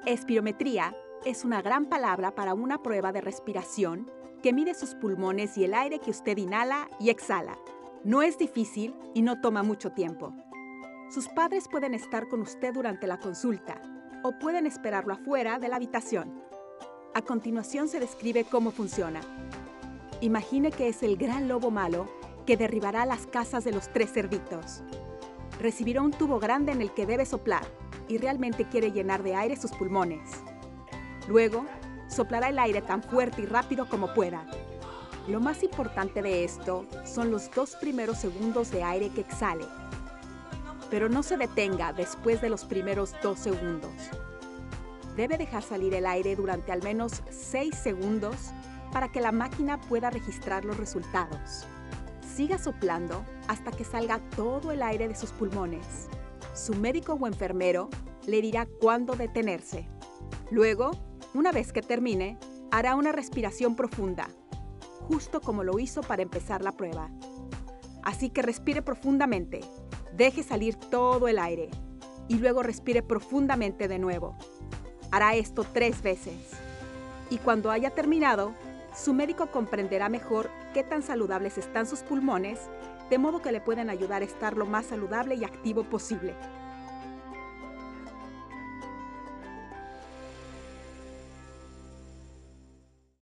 Espirometría es una gran palabra para una prueba de respiración que mide sus pulmones y el aire que usted inhala y exhala. No es difícil y no toma mucho tiempo. Sus padres pueden estar con usted durante la consulta o pueden esperarlo afuera de la habitación. A continuación se describe cómo funciona. Imagine que es el gran lobo malo que derribará las casas de los 3 cerditos. Recibirá un tubo grande en el que debe soplar y realmente quiere llenar de aire sus pulmones. Luego, soplará el aire tan fuerte y rápido como pueda. Lo más importante de esto son los 2 primeros segundos de aire que exhale. Pero no se detenga después de los primeros 2 segundos. Debe dejar salir el aire durante al menos 6 segundos para que la máquina pueda registrar los resultados. Siga soplando hasta que salga todo el aire de sus pulmones. Su médico o enfermero le dirá cuándo detenerse. Luego, una vez que termine, hará una respiración profunda, justo como lo hizo para empezar la prueba. Así que respire profundamente, deje salir todo el aire y luego respire profundamente de nuevo. Hará esto 3 veces. Y cuando haya terminado, su médico comprenderá mejor qué tan saludables están sus pulmones, de modo que le pueden ayudar a estar lo más saludable y activo posible.